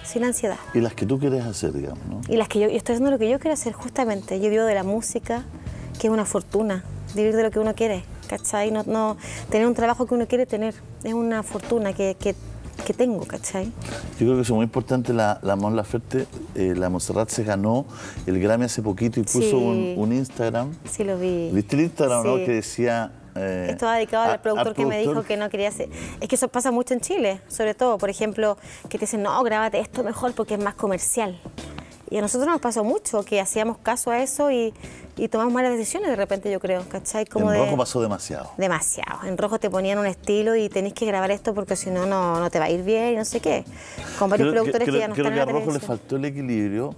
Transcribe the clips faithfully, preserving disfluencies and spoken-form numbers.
sin ansiedad. Y las que tú quieres hacer, digamos, ¿no? Y las que yo, yo estoy haciendo lo que yo quiero hacer, justamente. Yo vivo de la música, que es una fortuna, vivir de lo que uno quiere, ¿cachai? No, no, tener un trabajo que uno quiere tener, es una fortuna que, que, que tengo, ¿cachai? Yo creo que eso es muy importante, la, la Mon Laferte, eh, la Montserrat se ganó el Grammy hace poquito y puso Sí. un, un Instagram. Sí, lo vi. ¿Viste el Instagram, Sí. no? Que decía... Eh, Esto va dedicado al a- productor al que me productor. dijo que no quería hacer. Es que eso pasa mucho en Chile, sobre todo, por ejemplo, que te dicen, no, grábate esto mejor porque es más comercial. Y a nosotros nos pasó mucho, que hacíamos caso a eso y, y tomamos malas decisiones de repente, yo creo, ¿cachai? Como en de, rojo pasó demasiado. Demasiado. En rojo te ponían un estilo y tenés que grabar esto porque si no, no no te va a ir bien y no sé qué. Con varios Creo, productores que, que, creo- ya no creo están que en a la Rojo le televisión. faltó el equilibrio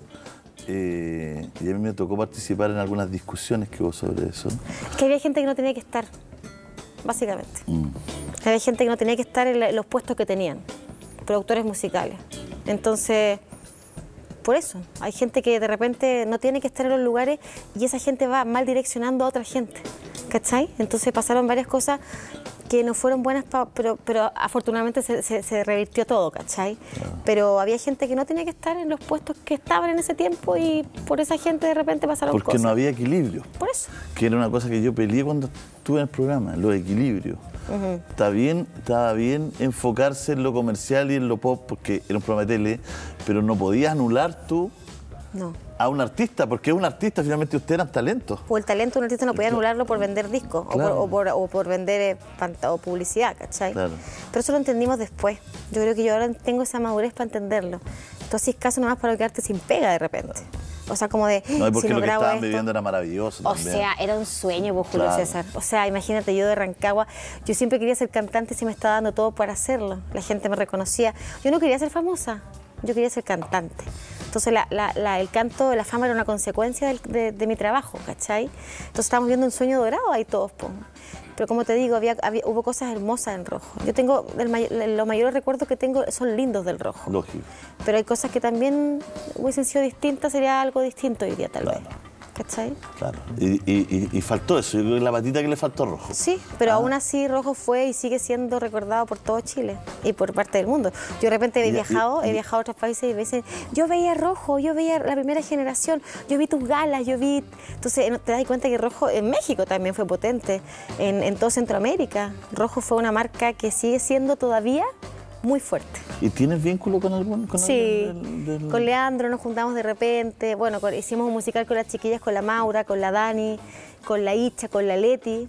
eh, y a mí me tocó participar en algunas discusiones que hubo sobre eso. Es que había gente que no tenía que estar, básicamente. Mm. Había gente que no tenía que estar en, la- en los puestos que tenían, productores musicales. Entonces, por eso, hay gente que de repente no tiene que estar en los lugares y esa gente va mal direccionando a otra gente, ¿cachai? Entonces pasaron varias cosas que no fueron buenas, pa- pero, pero afortunadamente se, se- se revirtió todo, ¿cachai? Pero había gente que no tenía que estar en los puestos que estaban en ese tiempo y por esa gente de repente pasaron Porque cosas. no había equilibrio. Por eso. Que era una cosa que yo peleé cuando estuve en el programa, los equilibrios. Ujú. Está bien, estaba bien enfocarse en lo comercial y en lo pop, porque era un programa de tele, pero no podías anular tú No. a un artista, porque es un artista, finalmente ustedes eran talentos. O el talento de un artista no podía anularlo por vender discos Claro. o, por, o, por, o por vender eh, panta- o publicidad, ¿cachai? Claro. Pero eso lo entendimos después. Yo creo que yo ahora tengo esa madurez para entenderlo. Tú haces caso nomás para no quedarte sin pega de repente. O sea, como de, No, y porque si no lo que grabo estaban esto... viviendo era maravilloso O también. sea, era un sueño, pues, Julio Claro. César. O sea, imagínate, yo de Rancagua, yo siempre quería ser cantante y se me estaba dando todo para hacerlo. La gente me reconocía. Yo no quería ser famosa, yo quería ser cantante. Entonces, la, la, la- el canto, la fama era una consecuencia del- de, de mi trabajo, ¿cachai? Entonces, estábamos viendo un sueño dorado ahí todos, pues. Pero como te digo, había, había- hubo cosas hermosas en rojo. Yo tengo, el may- los mayores recuerdos que tengo son lindos del rojo. Lógico. Pero hay cosas que también hubiesen sido distintas, sería algo distinto hoy día, tal Claro. vez. ¿Cachai? Claro. Y, y- y- y faltó eso, yo creo que es la patita que le faltó a Rojo. Sí, pero Ah. aún así Rojo fue y sigue siendo recordado por todo Chile y por parte del mundo. Yo de repente he Y- viajado, y- he viajado a otros países y me dicen, yo veía Rojo, yo veía la primera generación, yo vi tus galas, yo vi... Entonces eh, te das cuenta que Rojo en México también fue potente, en, en toda Centroamérica. Rojo fue una marca que sigue siendo todavía muy fuerte. ¿Y tienes vínculo con algún? Con Sí, alguien del- del- con Leandro nos juntamos de repente, bueno, con- hicimos un musical con las chiquillas, con la Maura, con la Dani, con la Icha, con la Leti,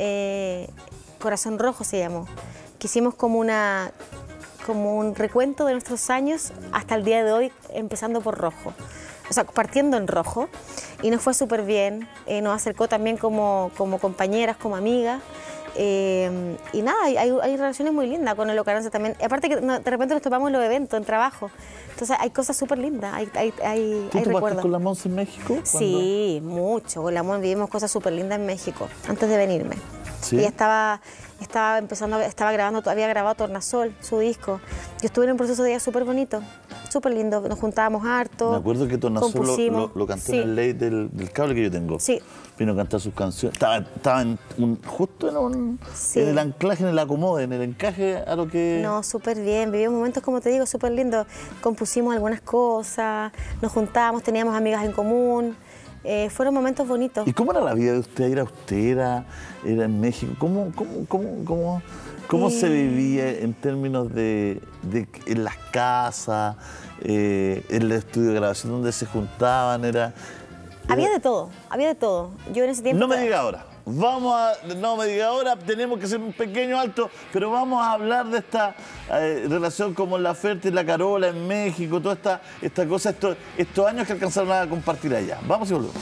eh, Corazón Rojo se llamó, que hicimos como una como un recuento de nuestros años hasta el día de hoy, empezando por Rojo, o sea, partiendo en Rojo, y nos fue súper bien, eh, nos acercó también como, como compañeras, como amigas. Eh, y nada, hay, hay- hay relaciones muy lindas con el Ocaranza también. Aparte que no, de repente nos topamos en los eventos, en trabajo. Entonces hay cosas súper lindas, hay, hay, hay, ¿Tú hay topaste recuerdos. con la Monse en México? cuando- Sí, mucho. Con la Mon vivimos cosas súper lindas en México, antes de venirme. ¿Sí? Ella estaba, estaba empezando, estaba grabando, había grabado Tornasol, su disco. Yo estuve en un proceso de ella súper bonito, súper lindo. Nos juntábamos harto. Me acuerdo que Tornasol lo, compusimos. lo, lo cantó Sí. en el ley del, del cable que yo tengo. Sí. Vino a cantar sus canciones. Estaba, estaba en un- justo en, un, Sí. en el anclaje, en el acomode, en el encaje a lo que... No, súper bien. Vivimos momentos, como te digo, súper lindos. Compusimos algunas cosas, nos juntábamos, teníamos amigas en común. Eh, fueron momentos bonitos. ¿Y cómo era la vida de usted? ¿Era austera? ¿Era en México? ¿Cómo, cómo, cómo, cómo, cómo se Eh. vivía en términos de, de en las casas, eh, en el estudio de grabación donde se juntaban? Era, Había de todo, había de todo. Yo en ese tiempo... No me diga ahora. Vamos a. No me diga ahora, tenemos que hacer un pequeño alto, pero vamos a hablar de esta eh, relación como la Ferta y la Carola en México, toda esta, esta cosa, estos, estos años que alcanzaron a compartir allá. Vamos y volvemos.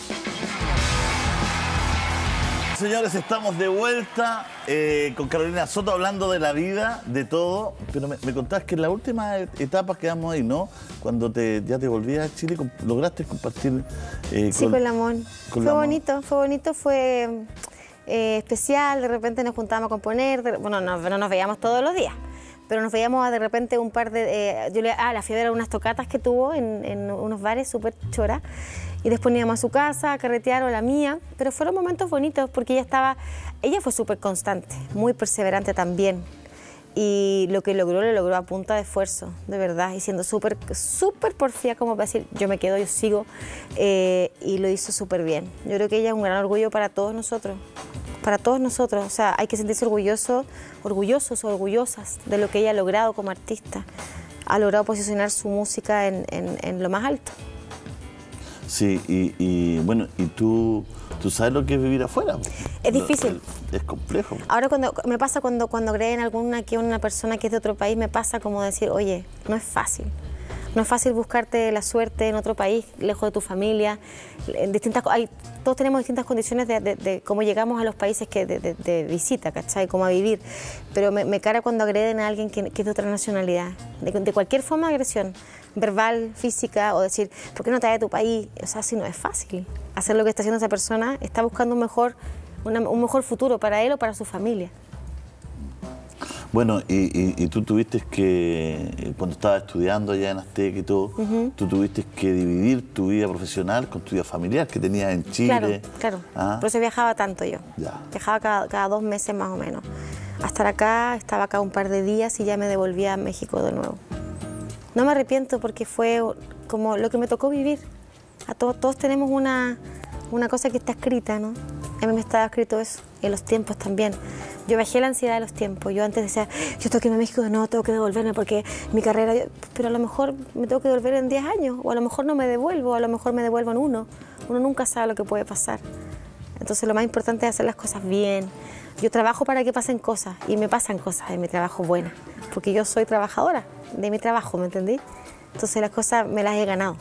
Señores, estamos de vuelta eh, con Carolina Soto hablando de la vida, de todo, pero me, me contabas que en la última etapa quedamos ahí, ¿no? Cuando te, ya te volvías a Chile, comp- lograste compartir eh, Sí, con la Mon. con Fue la Mon. bonito, fue bonito, fue eh, especial. De repente nos juntábamos a componer. de- bueno, no, no nos veíamos todos los días, pero nos veíamos de repente un par de... eh, yo le, ah, la fiebre era unas tocatas que tuvo en, en unos bares súper choras. Y después íbamos a su casa a carretear o a la mía. Pero fueron momentos bonitos porque ella estaba... Ella fue súper constante, muy perseverante también. Y lo que logró, lo logró a punta de esfuerzo, de verdad, y siendo súper, súper porfía, como para decir, yo me quedo, yo sigo, eh, y lo hizo súper bien. Yo creo que ella es un gran orgullo para todos nosotros, para todos nosotros. O sea, hay que sentirse orgulloso, orgullosos o orgullosas de lo que ella ha logrado como artista. Ha logrado posicionar su música en, en, en lo más alto. Sí, y, y bueno, y tú, tú sabes lo que es vivir afuera. Es difícil. Es, es complejo. Ahora cuando me pasa cuando, cuando creen alguna que una persona que es de otro país, me pasa como decir, oye, no es fácil. No es fácil buscarte la suerte en otro país, lejos de tu familia. En distintas, hay, todos tenemos distintas condiciones de, de, de cómo llegamos a los países que de, de, de visita, ¿cachai? Cómo a vivir. Pero me, me cara cuando agreden a alguien que, que es de otra nacionalidad. De, de cualquier forma de agresión, verbal, física, o decir, ¿por qué no te vas de tu país? O sea, si no es fácil. Hacer lo que está haciendo esa persona, está buscando un mejor, una, un mejor futuro para él o para su familia. Bueno, y, y, y tú tuviste que, cuando estabas estudiando allá en Azteca y todo, uh-huh. tú tuviste que dividir tu vida profesional con tu vida familiar que tenías en Chile. Claro, claro. ¿Ah? Por eso viajaba tanto yo. Ya. Viajaba cada, cada dos meses más o menos. Hasta estar acá, estaba acá un par de días y ya me devolvía a México de nuevo. No me arrepiento porque fue como lo que me tocó vivir. A todos, todos tenemos una, una cosa que está escrita, ¿no? A mí me estaba escrito eso, y los tiempos también. Yo bajé la ansiedad de los tiempos. Yo antes decía, yo tengo que irme a México, no, tengo que devolverme porque mi carrera... Pero a lo mejor me tengo que devolver en diez años, o a lo mejor no me devuelvo, o a lo mejor me devuelvo en uno. Uno nunca sabe lo que puede pasar. Entonces lo más importante es hacer las cosas bien. Yo trabajo para que pasen cosas, y me pasan cosas en mi trabajo buenas, porque yo soy trabajadora de mi trabajo, ¿me entendí? Entonces las cosas me las he ganado.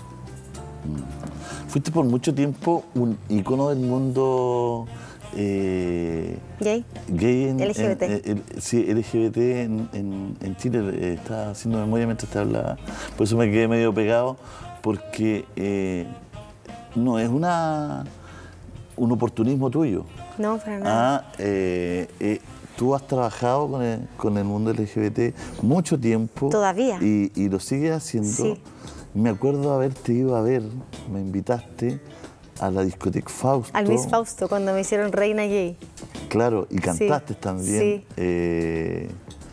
Fuiste por mucho tiempo un ícono del mundo... Eh, ¿Gay? Gay en, L G B T. En, en, en, sí, L G B T en, en, en Chile. Eh, estaba haciendo memoria mientras te hablaba. Por eso me quedé medio pegado, porque eh, no es una un oportunismo tuyo. No, para nada. Ah, eh, eh, tú has trabajado con el, con el mundo L G B T mucho tiempo. Todavía. Y, y lo sigues haciendo. Sí. Me acuerdo haberte ido a ver, me invitaste a la discoteca Fausto. Al Miss Fausto, cuando me hicieron reina gay. Claro, y cantaste sí, también. Sí. Eh,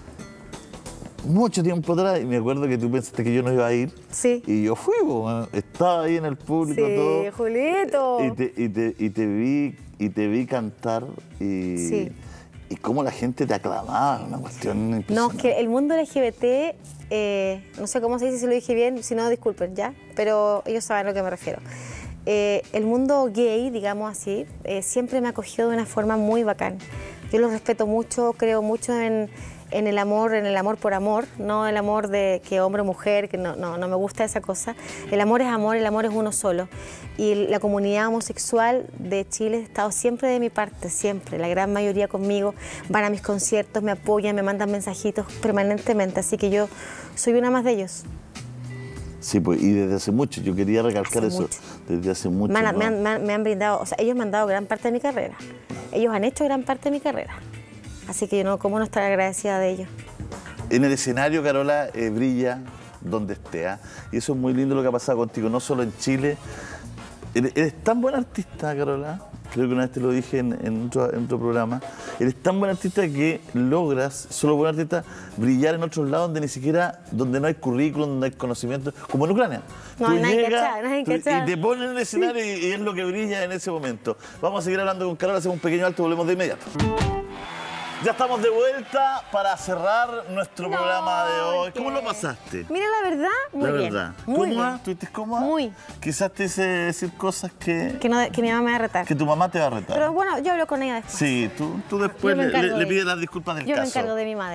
mucho tiempo atrás, y me acuerdo que tú pensaste que yo no iba a ir. Sí. Y yo fui, bueno, estaba ahí en el público, sí, todo. Sí, Julito. Y te, y, te, y, te vi, y te vi cantar y, sí. y cómo la gente te aclamaba, una cuestión impresionante. No, es que el mundo L G B T, eh, no sé cómo se dice, si lo dije bien, si no, disculpen, ¿ya? Pero ellos saben a lo que me refiero. Eh, el mundo gay, digamos así, eh, siempre me acogió de una forma muy bacán. Yo lo respeto mucho, creo mucho en, en el amor, en el amor por amor, no el amor de que hombre o mujer, que no, no, no me gusta esa cosa. El amor es amor, el amor es uno solo. Y la comunidad homosexual de Chile ha estado siempre de mi parte, siempre. La gran mayoría conmigo, van a mis conciertos, me apoyan, me mandan mensajitos permanentemente, así que yo soy una más de ellos. Sí, pues, y desde hace mucho, yo quería recalcar hace eso, mucho. desde hace mucho. Me han, ¿no? me, han, me, han, me han brindado, o sea, ellos me han dado gran parte de mi carrera. Ellos han hecho gran parte de mi carrera. Así que yo no, ¿cómo no estar agradecida de ellos? En el escenario, Carola, eh, brilla donde esté. ¿eh? Y eso es muy lindo lo que ha pasado contigo, no solo en Chile. Eres, eres tan buen artista, Carola. Creo que una vez te lo dije en, en, otro, en otro programa. Eres tan buen artista que logras, solo buen artista, brillar en otros lados donde ni siquiera, donde no hay currículum, donde no hay conocimiento, como en Ucrania. No, Tú no hay llegas cachar, no hay cachar. y te ponen en el escenario sí. y, y es lo que brilla en ese momento. Vamos a seguir hablando con Carola, hacemos un pequeño alto y volvemos de inmediato. Ya estamos de vuelta para cerrar nuestro no, programa de hoy. ¿Cómo lo pasaste? Mira, la verdad, muy la bien. Verdad. Muy ¿Cómoda? bien. ¿Estuviste cómoda? Muy. Quizás te hice decir cosas que... Que, no, que mi mamá me va a retar. Que tu mamá te va a retar. Pero bueno, yo hablo con ella después. Sí, tú, tú después le, le, le pides las disculpas del yo caso. Yo me encargo de mi madre.